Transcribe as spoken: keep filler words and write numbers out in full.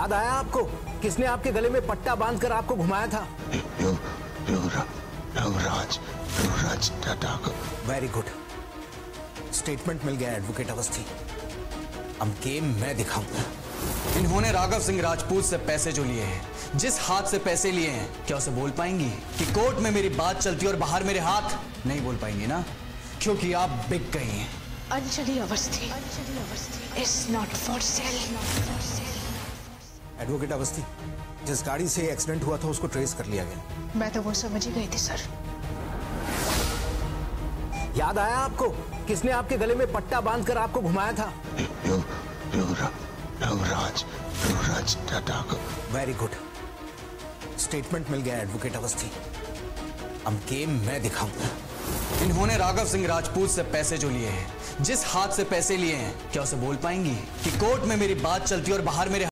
याद आया आपको किसने आपके गले में पट्टा बांधकर आपको घुमाया था? यु, युवरा, युवराज युवराज टाटा को। वेरी गुड, स्टेटमेंट मिल गया एडवोकेट अवस्थी। अब गेम मैं दिखाऊंगा। इन्होंने राघव सिंह राजपूत से पैसे जो लिए हैं, जिस हाथ से पैसे लिए हैं, क्या उसे बोल पाएंगी कि कोर्ट में मेरी बात चलती और बाहर मेरे हाथ? नहीं बोल पाएंगी ना, क्योंकि आप बिक गई हैं। Anjali Awasthi, Anjali Awasthi is not for sale. Advocate Awasthi, जिस गाड़ी से एक्सीडेंट हुआ था उसको ट्रेस कर लिया गया। मैं तो वो समझ ही गई थी सर। याद आया आपको किसने आपके गले में पट्टा बांधकर आपको घुमाया था? यु, युवरा, युवराज युवराज टाटा को। वेरी गुड, स्टेटमेंट मिल गया एडवोकेट अवस्थी। अब गेम मैं दिखाऊंगा। इन्होंने राघव सिंह राजपूत से पैसे जो लिए हैं, जिस हाथ से पैसे लिए हैं, क्या उसे बोल पाएंगी कि कोर्ट में मेरी बात चलती और बाहर मेरे